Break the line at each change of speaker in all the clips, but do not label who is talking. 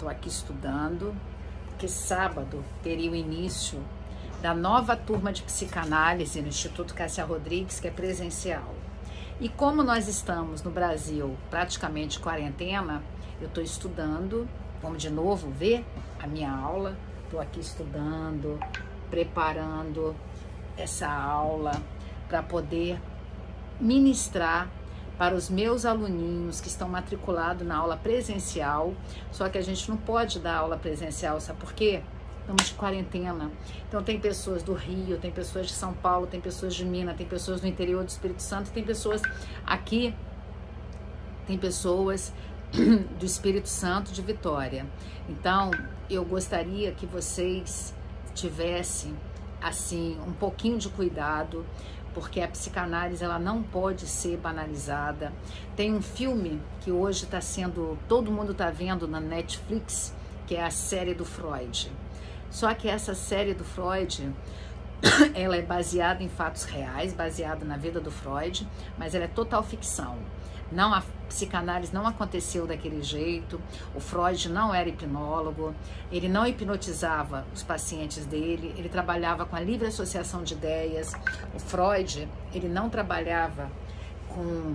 estou aqui estudando, porque sábado teria o início da nova turma de psicanálise no Instituto Cássia Rodrigues, que é presencial. E como nós estamos no Brasil praticamente quarentena, eu estou estudando, vamos de novo ver a minha aula, estou aqui estudando, preparando essa aula para poder ministrar para os meus aluninhos que estão matriculados na aula presencial, só que a gente não pode dar aula presencial, sabe por quê? Estamos de quarentena, então tem pessoas do Rio, tem pessoas de São Paulo, tem pessoas de Minas, tem pessoas do interior do Espírito Santo, tem pessoas aqui, tem pessoas do Espírito Santo de Vitória. Então, eu gostaria que vocês tivessem, assim, um pouquinho de cuidado, porque a psicanálise ela não pode ser banalizada. Tem um filme que hoje está sendo, todo mundo está vendo na Netflix, que é a série do Freud. Só que essa série do Freud, ela é baseada em fatos reais, baseada na vida do Freud, mas ela é total ficção. Não, a psicanálise não aconteceu daquele jeito, o Freud não era hipnólogo, ele não hipnotizava os pacientes dele, ele trabalhava com a livre associação de ideias. O Freud, ele não trabalhava com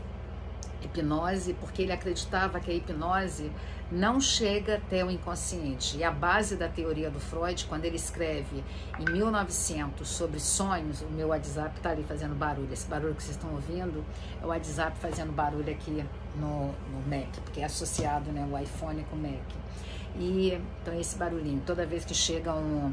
hipnose porque ele acreditava que a hipnose não chega até o inconsciente. E a base da teoria do Freud, quando ele escreve em 1900 sobre sonhos, o meu WhatsApp está ali fazendo barulho, esse barulho que vocês estão ouvindo é o WhatsApp fazendo barulho aqui no Mac, porque é associado, né, o iPhone com o Mac. E então esse barulhinho, toda vez que chega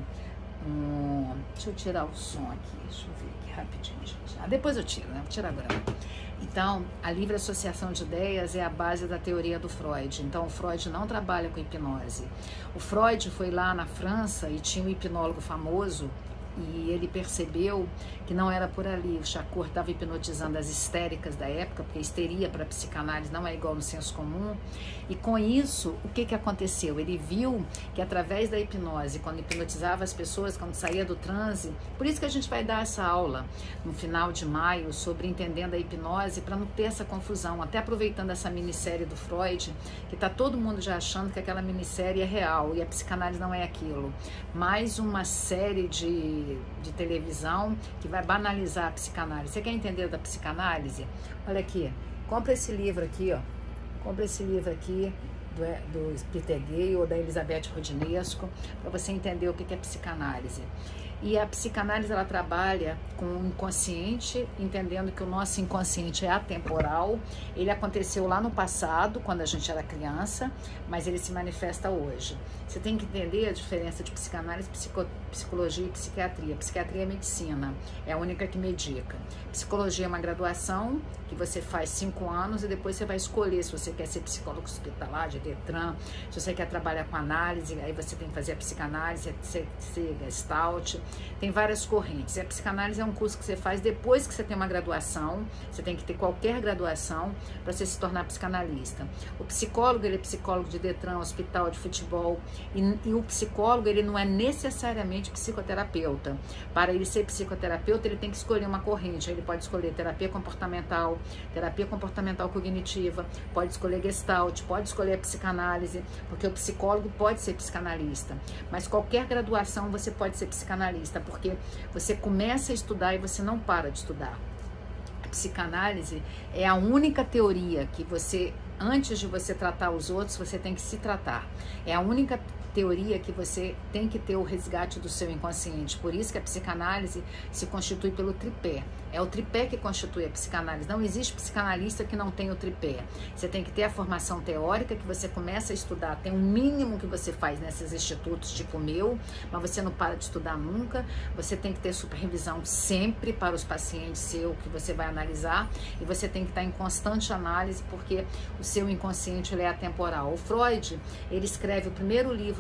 deixa eu tirar o som aqui, deixa eu ver aqui rapidinho, gente. Depois eu tiro, né? Vou tirar agora. Então, a livre associação de ideias é a base da teoria do Freud. Então, o Freud não trabalha com hipnose. O Freud foi lá na França e tinha um hipnólogo famoso e ele percebeu que não era por ali. O Charcot estava hipnotizando as histéricas da época, porque histeria para psicanálise não é igual no senso comum. E com isso, o que aconteceu? Ele viu que através da hipnose, quando hipnotizava as pessoas, quando saía do transe, por isso que a gente vai dar essa aula no final de maio sobre entendendo a hipnose, para não ter essa confusão, até aproveitando essa minissérie do Freud, que está todo mundo já achando que aquela minissérie é real e a psicanálise não é aquilo. Mais uma série de televisão que vai banalizar a psicanálise. Você quer entender da psicanálise? Olha aqui, compra esse livro aqui, ó. Compra esse livro aqui do Peter Gay ou da Elizabeth Rodinesco, para você entender o que é psicanálise. E a psicanálise, ela trabalha com o inconsciente, entendendo que o nosso inconsciente é atemporal. Ele aconteceu lá no passado, quando a gente era criança, mas ele se manifesta hoje. Você tem que entender a diferença de psicanálise, psicologia e psiquiatria. Psiquiatria é medicina, é a única que medica. Psicologia é uma graduação que você faz 5 anos e depois você vai escolher se você quer ser psicólogo hospitalar, de Detran, se você quer trabalhar com análise, aí você tem que fazer a psicanálise, ser Gestalt. Tem várias correntes. A psicanálise é um curso que você faz depois que você tem uma graduação. Você tem que ter qualquer graduação para você se tornar psicanalista. O psicólogo, ele é psicólogo de Detran, hospital, de futebol. E o psicólogo, ele não é necessariamente psicoterapeuta. Para ele ser psicoterapeuta, ele tem que escolher uma corrente. Ele pode escolher terapia comportamental cognitiva, pode escolher Gestalt, pode escolher a psicanálise, porque o psicólogo pode ser psicanalista. Mas qualquer graduação você pode ser psicanalista, porque você começa a estudar e você não para de estudar. A psicanálise é a única teoria que você, antes de você tratar os outros, você tem que se tratar. É a única teoria que você tem que ter o resgate do seu inconsciente. Por isso que a psicanálise se constitui pelo tripé. É o tripé que constitui a psicanálise. Não existe psicanalista que não tenha o tripé. Você tem que ter a formação teórica, que você começa a estudar. Tem um mínimo que você faz nesses institutos, tipo o meu, mas você não para de estudar nunca. Você tem que ter supervisão sempre para os pacientes seu que você vai analisar. E você tem que estar em constante análise, porque o seu inconsciente ele é atemporal. O Freud, ele escreve o primeiro livro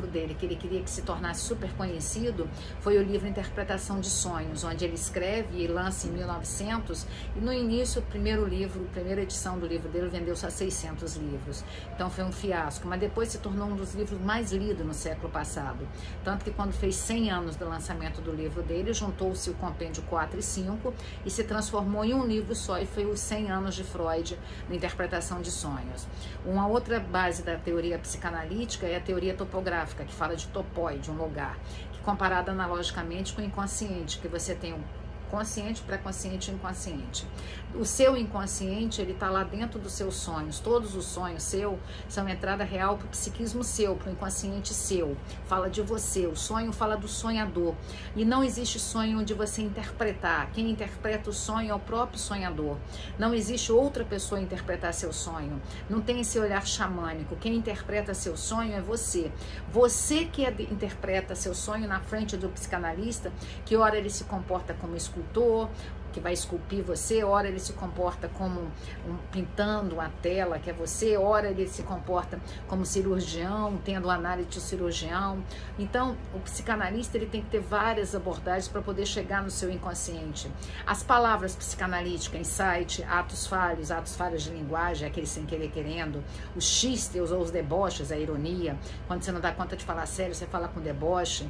livro dele, que ele queria que se tornasse super conhecido, foi o livro Interpretação de Sonhos, onde ele escreve e lança em 1900, e no início, o primeiro livro, a primeira edição do livro dele vendeu só 600 livros. Então foi um fiasco, mas depois se tornou um dos livros mais lidos no século passado. Tanto que quando fez 100 anos do lançamento do livro dele, juntou-se o compêndio 4 e 5 e se transformou em um livro só, e foi os 100 anos de Freud na interpretação de sonhos. Uma outra base da teoria psicanalítica é a teoria topográfica, que fala de topóide, um lugar, que comparada analogicamente com o inconsciente, que você tem um consciente, pré-consciente e inconsciente. O seu inconsciente, ele está lá dentro dos seus sonhos. Todos os sonhos seus são entrada real para o psiquismo seu, para o inconsciente seu. Fala de você. O sonho fala do sonhador. E não existe sonho de você interpretar. Quem interpreta o sonho é o próprio sonhador. Não existe outra pessoa interpretar seu sonho. Não tem esse olhar xamânico. Quem interpreta seu sonho é você. Você que interpreta seu sonho na frente do psicanalista, que ora ele se comporta como escultor, que vai esculpir você, ora ele se comporta como pintando uma tela, que é você, ora ele se comporta como cirurgião, tendo análise de cirurgião. Então, o psicanalista ele tem que ter várias abordagens para poder chegar no seu inconsciente. As palavras psicanalíticas, insight, atos falhos de linguagem, aquele sem querer querendo, os xistes ou os deboches, a ironia, quando você não dá conta de falar sério, você fala com deboche.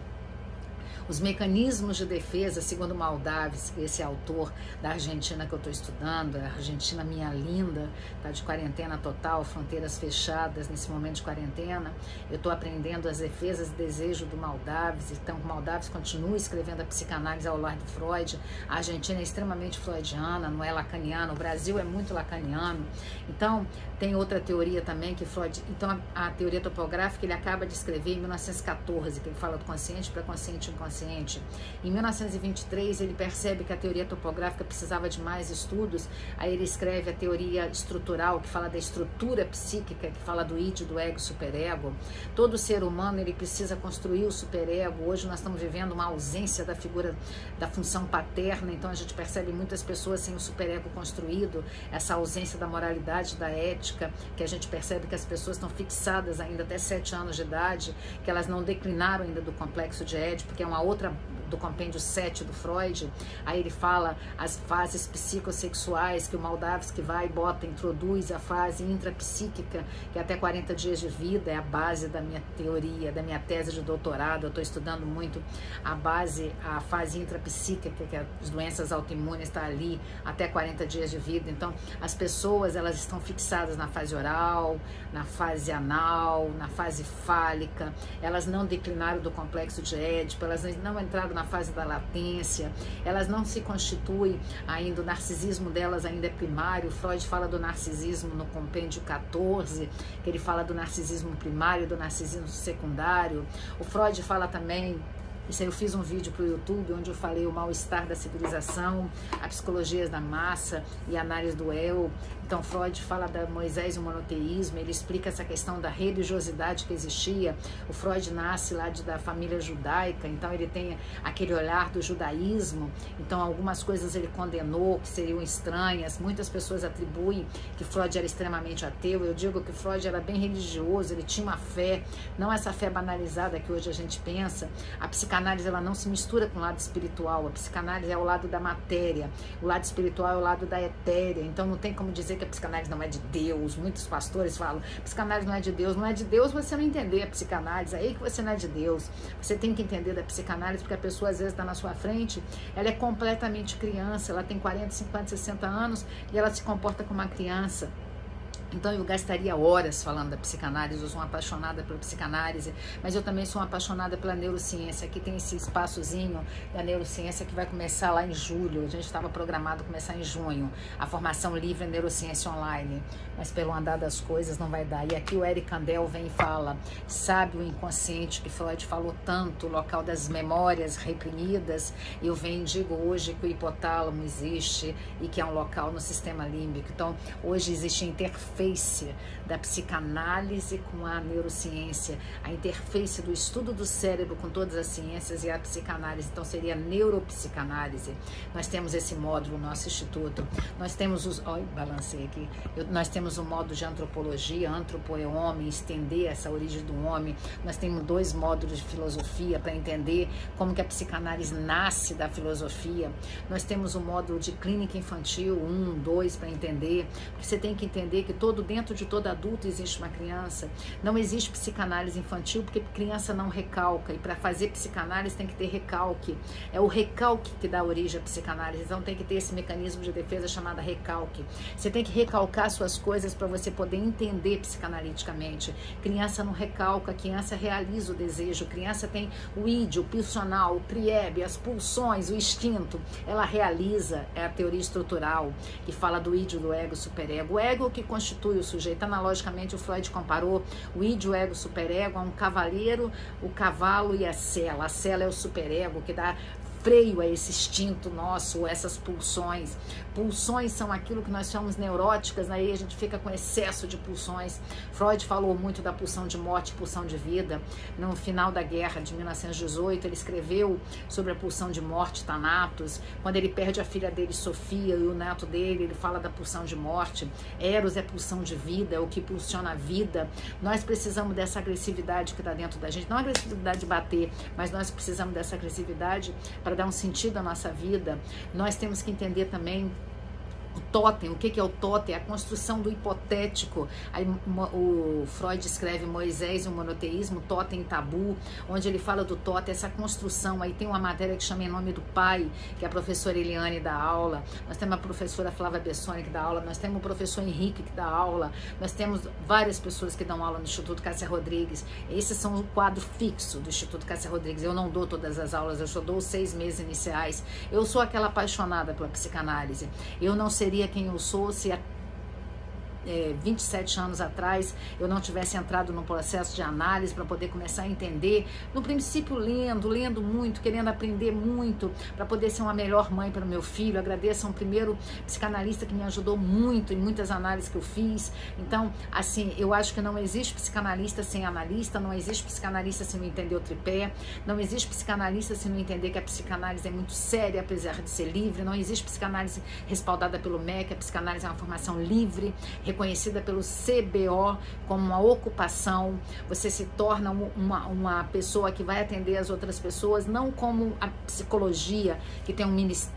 Os mecanismos de defesa, segundo Moldavsky, esse autor da Argentina que eu estou estudando, a Argentina minha linda, está de quarentena total, fronteiras fechadas nesse momento de quarentena. Eu estou aprendendo as defesas e desejos do Moldavsky. Então, o Moldavsky continua escrevendo a psicanálise ao lado de Freud. A Argentina é extremamente freudiana, não é lacaniana. O Brasil é muito lacaniano. Então, tem outra teoria também que Freud... Então, a teoria topográfica ele acaba de escrever em 1914, que ele fala do consciente, pré-consciente e inconsciente. Em 1923, ele percebe que a teoria topográfica precisava de mais estudos, aí ele escreve a teoria estrutural, que fala da estrutura psíquica, que fala do id, do ego, superego. Todo ser humano, ele precisa construir o superego. Hoje nós estamos vivendo uma ausência da figura, da função paterna, então a gente percebe muitas pessoas sem o superego construído, essa ausência da moralidade, da ética, que a gente percebe que as pessoas estão fixadas ainda até 7 anos de idade, que elas não declinaram ainda do complexo de Édipo, que é uma outra do compêndio 7 do Freud. Aí ele fala as fases psicossexuais, que o Moldavsky vai e bota, introduz a fase intrapsíquica, que é até 40 dias de vida, é a base da minha teoria, da minha tese de doutorado. Eu estou estudando muito a fase intrapsíquica, que as doenças autoimunes está ali até 40 dias de vida. Então, as pessoas, elas estão fixadas na fase oral, na fase anal, na fase fálica, elas não declinaram do complexo de Édipo, elas não entraram na fase da latência, elas não se constituem ainda, o narcisismo delas ainda é primário. Freud fala do narcisismo no compêndio 14, que ele fala do narcisismo primário, do narcisismo secundário. O Freud fala também, isso aí eu fiz um vídeo para o YouTube, onde eu falei o mal-estar da civilização, a psicologia da massa e a análise do eu. Então, Freud fala da Moisés e o monoteísmo, ele explica essa questão da religiosidade que existia. O Freud nasce lá da família judaica, então ele tem aquele olhar do judaísmo. Então, algumas coisas ele condenou que seriam estranhas. Muitas pessoas atribuem que Freud era extremamente ateu. Eu digo que Freud era bem religioso, ele tinha uma fé, não essa fé banalizada que hoje a gente pensa. A psicanálise ela não se mistura com o lado espiritual. A psicanálise é o lado da matéria, o lado espiritual é o lado da etérea. Então, não tem como dizer que a psicanálise não é de Deus. Muitos pastores falam, psicanálise não é de Deus. Não é de Deus você não entender a psicanálise, é aí que você não é de Deus. Você tem que entender da psicanálise, porque a pessoa às vezes está na sua frente, ela é completamente criança, ela tem 40, 50, 60 anos e ela se comporta como uma criança. Então eu gastaria horas falando da psicanálise, eu sou uma apaixonada pela psicanálise, mas eu também sou uma apaixonada pela neurociência. Aqui tem esse espaçozinho da neurociência que vai começar lá em julho, a gente estava programado começar em junho, a formação livre em neurociência online, mas pelo andar das coisas não vai dar. E aqui o Eric Kandel vem e fala, sabe o inconsciente que Freud falou tanto, o local das memórias reprimidas, eu venho e digo hoje que o hipotálamo existe e que é um local no sistema límbico. Então hoje existe interferência interface da psicanálise com a neurociência, a interface do estudo do cérebro com todas as ciências e a psicanálise. Então seria neuropsicanálise. Nós temos esse módulo no nosso instituto. Nós temos balancei aqui. Nós temos um módulo de antropologia, antropo é homem, estender essa origem do homem. Nós temos 2 módulos de filosofia para entender como que a psicanálise nasce da filosofia. Nós temos um módulo de clínica infantil, 1, 2, para entender. Porque você tem que entender que dentro de todo adulto existe uma criança. Não existe psicanálise infantil porque criança não recalca. E para fazer psicanálise tem que ter recalque. É o recalque que dá origem à psicanálise. Então tem que ter esse mecanismo de defesa chamado recalque. Você tem que recalcar suas coisas para você poder entender psicanaliticamente. Criança não recalca, criança realiza o desejo. Criança tem o id, o pulsional, o priebe, as pulsões, o instinto. Ela realiza, é a teoria estrutural que fala do id, do ego, superego. O ego que constitui o sujeito. Analogicamente, o Freud comparou o id, o ego, o superego a um cavaleiro, o cavalo e a sela. A sela é o superego que dá freio a esse instinto nosso, essas pulsões. Pulsões são aquilo que nós chamamos neuróticas, aí a gente fica com excesso de pulsões. Freud falou muito da pulsão de morte, pulsão de vida. No final da guerra de 1918, ele escreveu sobre a pulsão de morte, Thanatos. Quando ele perde a filha dele, Sofia, e o neto dele, ele fala da pulsão de morte. Eros é pulsão de vida, é o que pulsiona a vida. Nós precisamos dessa agressividade que está dentro da gente, não a agressividade de bater, mas nós precisamos dessa agressividade para dar um sentido à nossa vida. Nós temos que entender também o totem. O que é o totem? É a construção do hipotético. Aí, o Freud escreve Moisés e o monoteísmo, totem e tabu, onde ele fala do totem, essa construção. Aí tem uma matéria que chama Em Nome do Pai, que a professora Eliane dá aula. Nós temos a professora Flávia Bessoni que dá aula. Nós temos o professor Henrique que dá aula. Nós temos várias pessoas que dão aula no Instituto Cássia Rodrigues. Esses são o quadro fixo do Instituto Cássia Rodrigues. Eu não dou todas as aulas, eu só dou os 6 meses iniciais. Eu sou aquela apaixonada pela psicanálise. Eu não seria quem eu sou se 27 anos atrás eu não tivesse entrado no processo de análise para poder começar a entender, no princípio lendo muito, querendo aprender muito para poder ser uma melhor mãe para o meu filho. Agradeço a um primeiro psicanalista que me ajudou muito em muitas análises que eu fiz. Então, assim, eu acho que não existe psicanalista sem analista, não existe psicanalista sem não entender o tripé, não existe psicanalista sem não entender que a psicanálise é muito séria, apesar de ser livre, não existe psicanálise respaldada pelo MEC, a psicanálise é uma formação livre, reconhecida pelo CBO como uma ocupação. Você se torna uma pessoa que vai atender as outras pessoas, não como a psicologia, que tem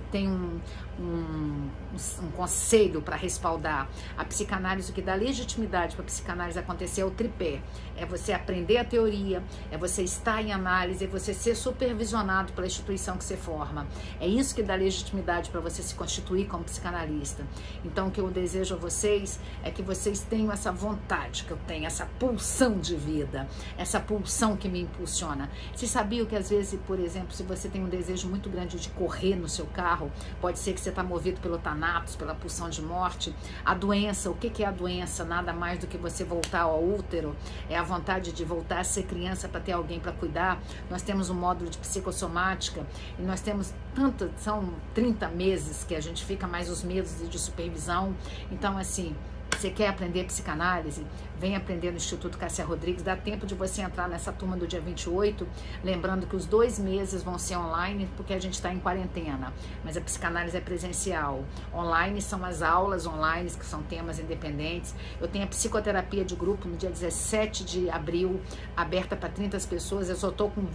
um conselho para respaldar. A psicanálise, o que dá legitimidade para a psicanálise acontecer é o tripé. É você aprender a teoria, é você estar em análise, é você ser supervisionado pela instituição que você forma. É isso que dá legitimidade para você se constituir como psicanalista. Então, o que eu desejo a vocês é que vocês tenham essa vontade que eu tenho, essa pulsão de vida, essa pulsão que me impulsiona. Vocês sabiam que às vezes, por exemplo, se você tem um desejo muito grande de correr no seu carro, pode ser que você está movido pelo Thanatos, pela pulsão de morte. A doença, o que é a doença? Nada mais do que você voltar ao útero, é a vontade de voltar a ser criança para ter alguém para cuidar. Nós temos um módulo de psicossomática e nós temos são 30 meses que a gente fica, mais os meses de supervisão. Então, assim, você quer aprender psicanálise? Vem aprender no Instituto Cássia Rodrigues. Dá tempo de você entrar nessa turma do dia 28. Lembrando que os 2 meses vão ser online, porque a gente está em quarentena. Mas a psicanálise é presencial. Online são as aulas online, que são temas independentes. Eu tenho a psicoterapia de grupo no dia 17 de abril, aberta para 30 pessoas. Eu só estou com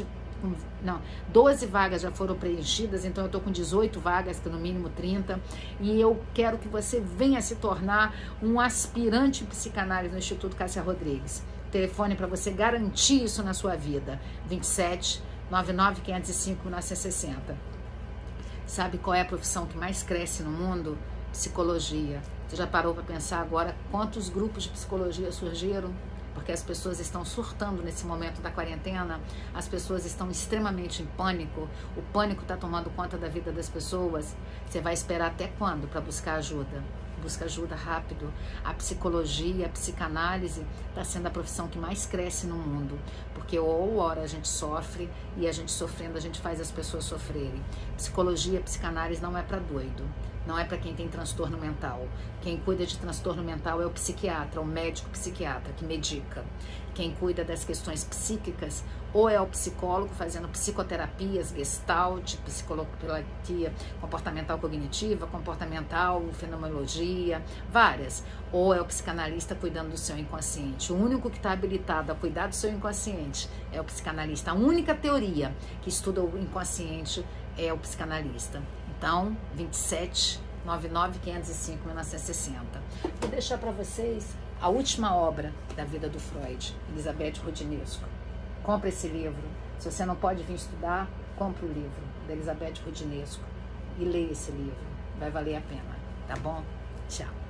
12 vagas já foram preenchidas, então eu estou com 18 vagas, que no mínimo 30, e eu quero que você venha se tornar um aspirante em psicanálise no Instituto Cássia Rodrigues. Telefone para você garantir isso na sua vida, 27 99 505 1960. Sabe qual é a profissão que mais cresce no mundo? Psicologia. Você já parou para pensar agora quantos grupos de psicologia surgiram? Porque as pessoas estão surtando nesse momento da quarentena, as pessoas estão extremamente em pânico, o pânico está tomando conta da vida das pessoas. Você vai esperar até quando para buscar ajuda? Busca ajuda rápido. A psicologia, a psicanálise está sendo a profissão que mais cresce no mundo, porque ou hora a gente sofre, e a gente sofrendo a gente faz as pessoas sofrerem. Psicologia, psicanálise não é para doido. não é para quem tem transtorno mental. Quem cuida de transtorno mental é o psiquiatra, o médico psiquiatra que medica. Quem cuida das questões psíquicas ou é o psicólogo fazendo psicoterapias, gestalt, psicologia comportamental cognitiva, comportamental, fenomenologia, várias. Ou é o psicanalista cuidando do seu inconsciente. O único que está habilitado a cuidar do seu inconsciente é o psicanalista. A única teoria que estuda o inconsciente é o psicanalista. Então, 27, 99, 505, 1960. Vou deixar para vocês a última obra da vida do Freud, Elizabeth Roudinesco. Compre esse livro. Se você não pode vir estudar, compre o livro da Elizabeth Roudinesco e leia esse livro. Vai valer a pena, tá bom? Tchau.